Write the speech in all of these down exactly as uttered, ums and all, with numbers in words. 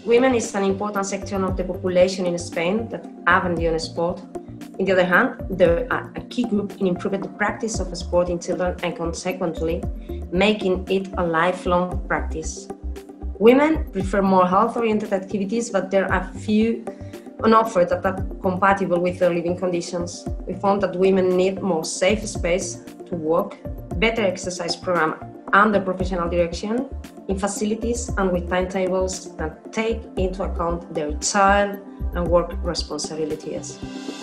women is an important section of the population in Spain that abandon sport. On the other hand, they are a key group in improving the practice of sport in children and consequently making it a lifelong practice. Women prefer more health-oriented activities, but there are few on offer that are compatible with their living conditions. We found that women need more safe space to work, better exercise program under professional direction, in facilities and with timetables that take into account their child and work responsibilities.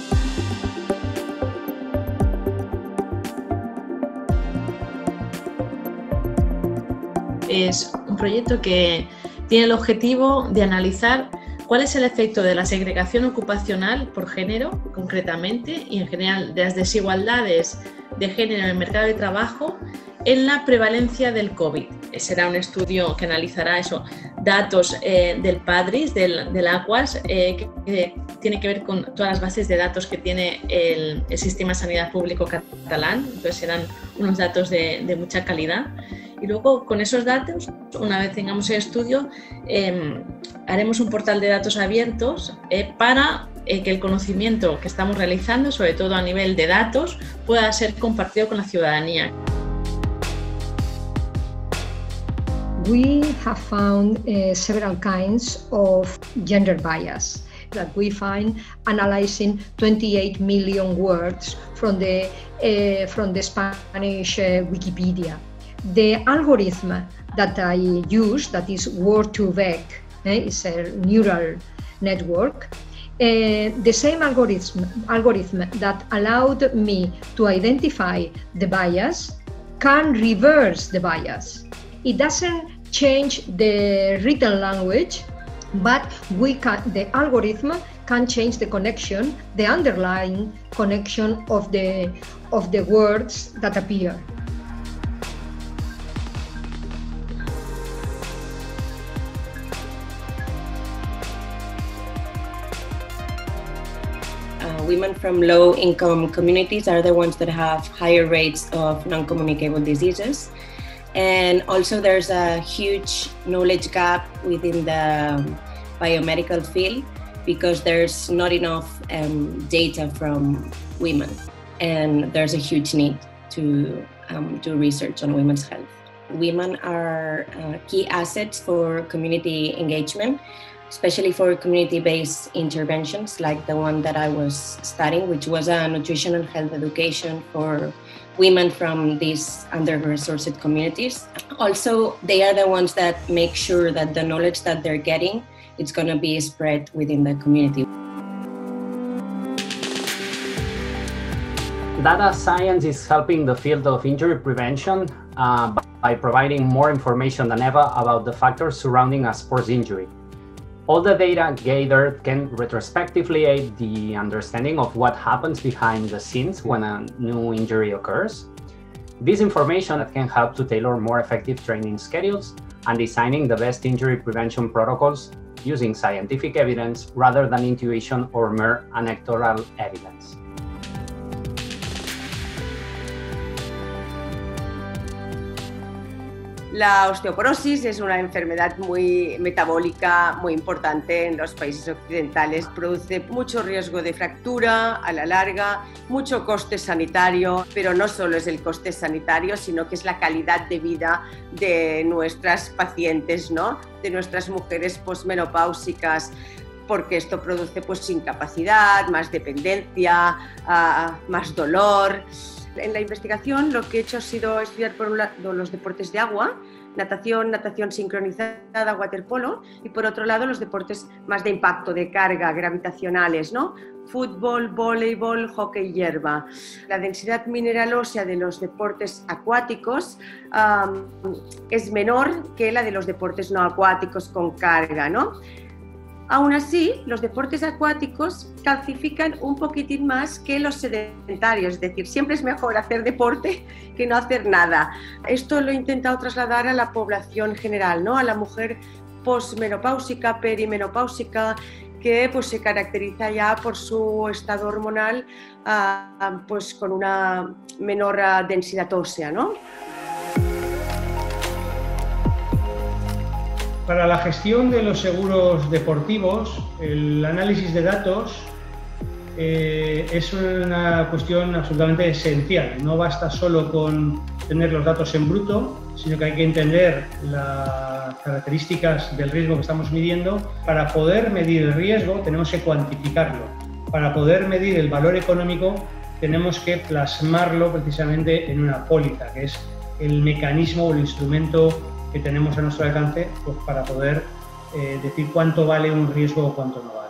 Es un proyecto que tiene el objetivo de analizar cuál es el efecto de la segregación ocupacional por género, concretamente, y en general de las desigualdades de género en el mercado de trabajo en la prevalencia del COVID. Será un estudio que analizará eso, datos eh, del PADRIS, del, del AQUAS, eh, que, que tiene que ver con todas las bases de datos que tiene el, el Sistema de Sanidad Público catalán, entonces serán unos datos de, de mucha calidad. Y luego, con esos datos, una vez tengamos el estudio, eh, haremos un portal de datos abiertos eh, para eh, que el conocimiento que estamos realizando, sobre todo a nivel de datos, pueda ser compartido con la ciudadanía. We have found uh, several kinds of gender bias that we find analyzing twenty-eight million words from the, uh, from the Spanish uh, Wikipedia. The algorithm that I use, that is word to vec, eh, is a neural network. Uh, the same algorithm, algorithm that allowed me to identify the bias can reverse the bias. It doesn't change the written language, but we can, the algorithm can change the connection, the underlying connection of the, of the words that appear. Uh, women from low-income communities are the ones that have higher rates of non-communicable diseases. And also there's a huge knowledge gap within the biomedical field because there's not enough um, data from women. And there's a huge need to um, do research on women's health. Women are uh, key assets for community engagement, especially for community-based interventions like the one that I was studying, which was a nutrition and health education for women from these under-resourced communities. Also, they are the ones that make sure that the knowledge that they're getting is going to be spread within the community. Data science is helping the field of injury prevention uh, by providing more information than ever about the factors surrounding a sports injury. All the data gathered can retrospectively aid the understanding of what happens behind the scenes when a new injury occurs. This information can help to tailor more effective training schedules and designing the best injury prevention protocols using scientific evidence rather than intuition or mere anecdotal evidence. La osteoporosis es una enfermedad muy metabólica, muy importante en los países occidentales. Produce mucho riesgo de fractura a la larga, mucho coste sanitario, pero no solo es el coste sanitario, sino que es la calidad de vida de nuestras pacientes, ¿no? De nuestras mujeres posmenopáusicas, porque esto produce pues, incapacidad, más dependencia, uh, más dolor. En la investigación lo que he hecho ha sido estudiar por un lado los deportes de agua, natación, natación sincronizada, waterpolo, y por otro lado los deportes más de impacto, de carga, gravitacionales, ¿no? Fútbol, voleibol, hockey, hierba. La densidad mineral ósea de los deportes acuáticos um, es menor que la de los deportes no acuáticos con carga, ¿no? Aún así, los deportes acuáticos calcifican un poquitín más que los sedentarios, es decir, siempre es mejor hacer deporte que no hacer nada. Esto lo he intentado trasladar a la población general, ¿no? A la mujer posmenopáusica, perimenopáusica, que pues, se caracteriza ya por su estado hormonal uh, pues, con una menor uh, densidad ósea, ¿no? Para la gestión de los seguros deportivos, el análisis de datos eh, es una cuestión absolutamente esencial. No basta solo con tener los datos en bruto, sino que hay que entender las características del riesgo que estamos midiendo. Para poder medir el riesgo tenemos que cuantificarlo. Para poder medir el valor económico tenemos que plasmarlo precisamente en una póliza, que es el mecanismo o el instrumento que tenemos a nuestro alcance pues, para poder eh, decir cuánto vale un riesgo o cuánto no vale.